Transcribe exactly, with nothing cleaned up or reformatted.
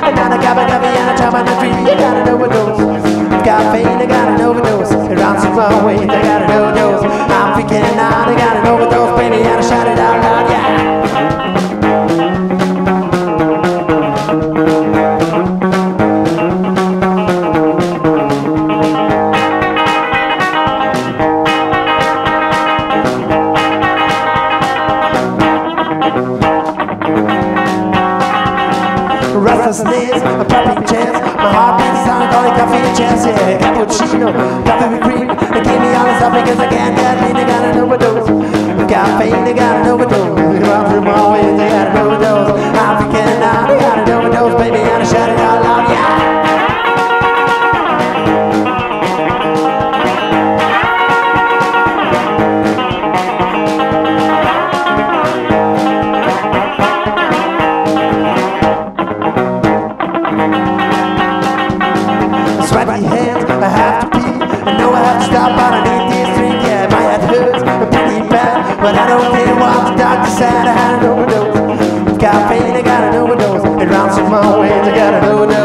Banana, gabba, gabba, and a chop on the tree. I got an overdose. Caffeine, I got an overdose. It runs through my veins, I got an overdose. I'm freaking out, I got an overdose, baby, and I shout it out loud, yeah. Restlessness, a popping chance. My heart beats sound calling coffee and chance. Yeah, cappuccino, coffee with cream. They gave me all this stuff because I can't get lean. I got an overdose. Caffeine, I got an overdose. It runs through my veins, I got an overdose. I'm freaking out, I got an overdose, baby, and I shout it out loud, yeah. Sweaty hands, I have to pee. I know I have to stop, but I need this drink. Yeah, my head hurts, I'm pretty bad, but I don't care what the doctor said. I had an overdose. Caffeine, I got an overdose. It runs through my veins, I got an overdose.